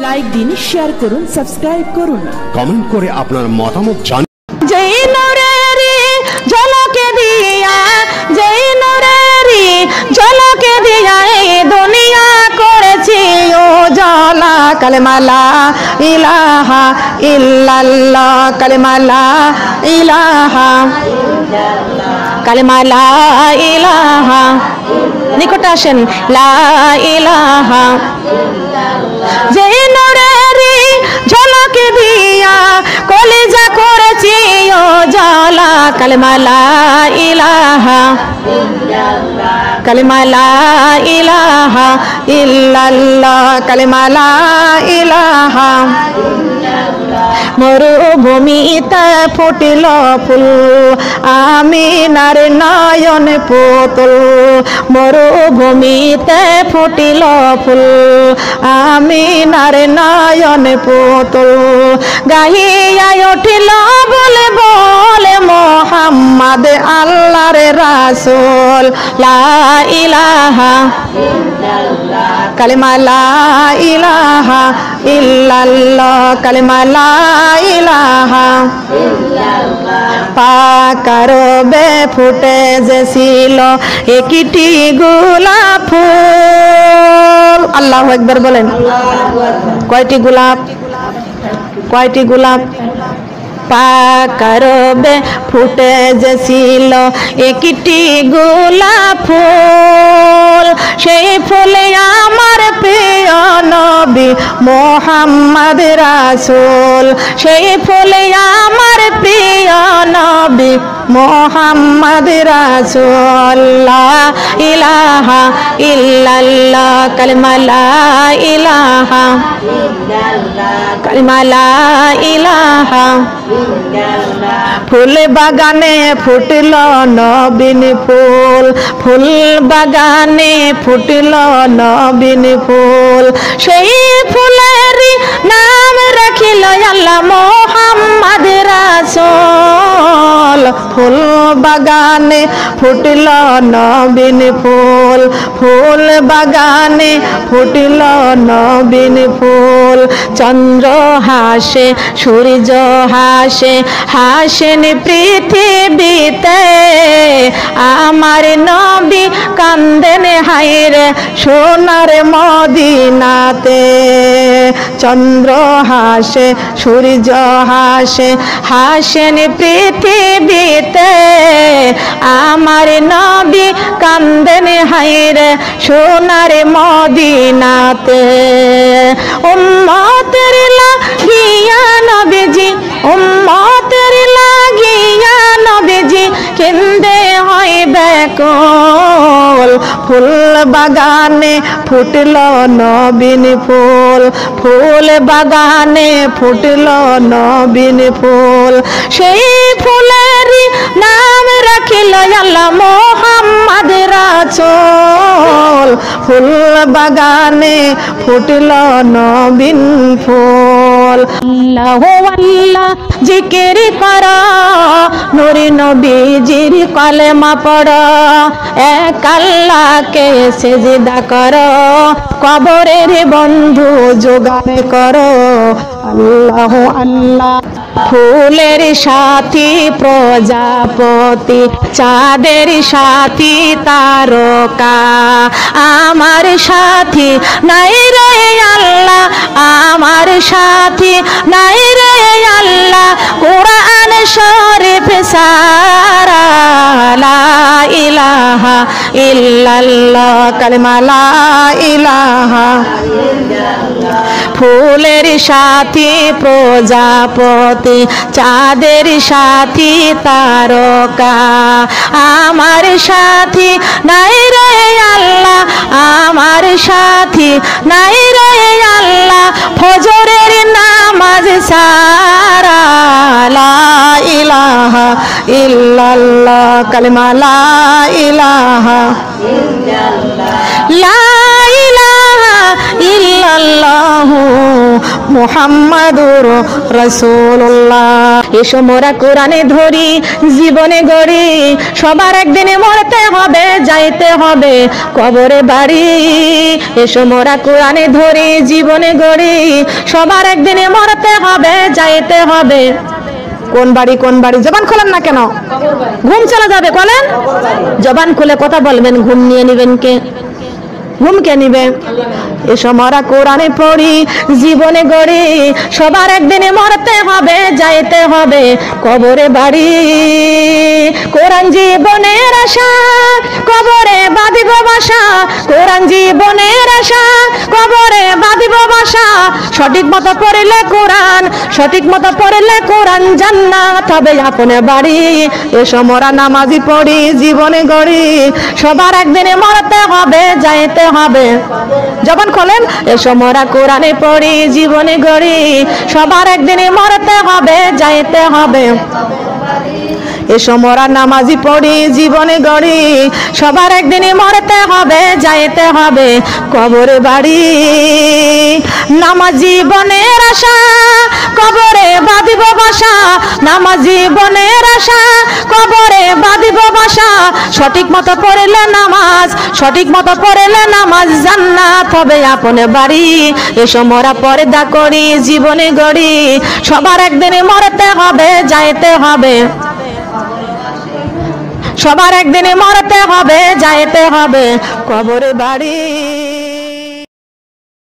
Like দিন, share করুন, subscribe করুন, কমেন্ট করে আপনার মতামত জানান। যেই নূরেরি ঝলকে দিয়া, যেই নূরেরি ঝলকে দিয়া এই দুনিয়া করেছি উজালা। কালেমা লা ইলাহা ইল্লাল্লাহ, কালেমা লা ইলাহা, কালেমা লা ইলাহা, নিকটে আসেন, লা ইলাহা। যেই নূরেরি ঝলকে দিয়া কলিজা করেছি উজালা। কালেমা লা ইলাহা, কালেমা লা ইলাহা ইল্লাল্লাহ, কালেমা লা ইলাহা। মরুভূমিতে ফুটিল ফুল, আমিনার নয়ন পুতুল। মরুভূমিতে ফুটিল ফুল, আমিনার নয়ন পুতুল। গাহিয়া উঠিল বলে বলে মোহাম্মদ আল্লাহর রাসূল। লা ইলাহা কালেমা লা ইলাহা ইল্লাল্লাহ, কালেমা লা ইলাহা। পাকারবে ফুটে যেছিল একটি গোলাপ ফুল। আল্লাহু আকবার বলেন। কয়টি গোলাপ? কয়টি গোলাপ? পাকারবে ফুটে যেছিল একটি গোলাপ ফুল। সেই ফুলে আমার প্রিয় নবী মোহাম্মদ রাসূল। সেই ফুলে আমার প্রিয় নবী মোহাম্মদ রাসূল। লা ইলাহা ইল্লাল্লাহ, কালেমা লা ইলাহা, কালেমা লা ইলাহা। ফুল বাগানে ফুটল নবীন ফুল, ফুল বাগানে ফুটল নবীন ফুল। সেই ফুলেরই নাম রাখিল আল্লাহ মোহাম্মদ রাসূল। ফুল বাগানে ফুটল নবীন ফুল, ফুল বাগানে ফুটল নবীন ফুল। চন্দ্র হাসে, সূর্য হাসে, হাসেন পৃথিবীতে। আমার নবী কান্দেন হায়রে সোনার মদিনাতে। চন্দ্র হাসে, সূর্য হাসে, হাসেন পৃথিবীতে। আমার নবী কান্দেন হায়রে সোনার মদিনাতে। উম্মতের লাগিয়া নবীজি, উম্মতের লাগিয়া নবীজি কেন্দে হয় ব্যাকুল। ফুল বাগানে ফুটল নবীন ফুল, ফুল বাগানে ফুটল নবীন ফুল। সেই ফুলেরই নাম রাখিল আল্লাহ মোহাম্মদ রাসূল। ফুল বাগানে ফুটল নবীন ফুল। আল্লাহু আল্লাহ জিকির করা, নূরে নবীজির কলেমা পড়া। এক আল্লাহকে সিজদা করো, কবরের বন্ধু জোগাড় করো। আল্লাহ আল্লাহ। ফুলের সাথী প্রজাপতি, চাঁদের সাথী তারকা। আমার সাথী নাই রে আল্লাহ, আমার সাথী নাই রে আল্লাহ। কোরআন শরীফ সারা। লা ইলাহা ইল্লাল্লাহ, কালেমা লা ইলাহা। ফুলের সাথী প্রজাপতি, চাঁদের সাথী তারকা। আমার সাথী নাই রে আল্লাহ, আমার সাথী নাই রে আল্লাহ। ফজরের নামাজ সারা। লা ইলাহা ইল্লাল্লাহ, কালেমা লা ইলাহা, লা ইলাহা ইল্লাল্লাহু মুহাম্মাদুর রাসূলুল্লাহ। এসো মোরা কোরআনে ধরি, জীবনে গড়ি, সবার একদিনে মরতে হবে, যাইতে হবে কবরে বাড়ি। এসো মোরা কোরআনে ধরি, জীবনে গড়ি, সবার একদিনে মরতে হবে, যাইতে হবে কোন বাড়ি কোন বাড়ি? জবান খোলেন না কেন? ঘুম চলে যাবে, বলেন। জবান খুলে কথা বলবেন, ঘুম নিয়ে নিবেন কে? ঘুম কে নিবে? এসো মোরা কোরআনে পড়ি, জীবনে গড়ি, সবার একদিনে মরতে হবে, যাইতে হবে কবরে বাড়ি। কোরআন জীবনের আশা, কবরে বাঁধিব বাসা। কোরআন জীবনের আশা, কবরে বাঁধিব বাসা। সঠিক মতো পড়লে কোরআন, সঠিক মতো পড়লে কোরআন, জান্নাত হবে আপন বাড়ি। এসো মোরা নামাজি পড়ি, জীবনে গড়ি, সবার একদিনে মরতে হবে, যাইতে হবে। জবান খোলেন। এসো মোরা কোরআনে পড়ি, জীবনে গড়ি, সবার একদিনে মরতে হবে, যাইতে হবে। এসো মোরা নামাজি পড়ি, জীবনে গড়ি, সবার একদিনে মরতে হবে, যাইতে হবে কবরে বাড়ি। নামাজ জীবনের আশা, কবরে বাঁধিব বাসা। নামাজ জীবনের আশা, কবরে বাঁধিব বাসা। সঠিক মতো পড়লে নামাজ, সঠিক মতো পড়লে নামাজ, জান্নাত হবে আপন বাড়ি। এসো মোরা পর্দা করি, জীবনে গড়ি, সবার একদিনে মরতে হবে, যাইতে হবে। সবার একদিনে মরতে হবে, যাইতে হবে কবরে বাড়ি।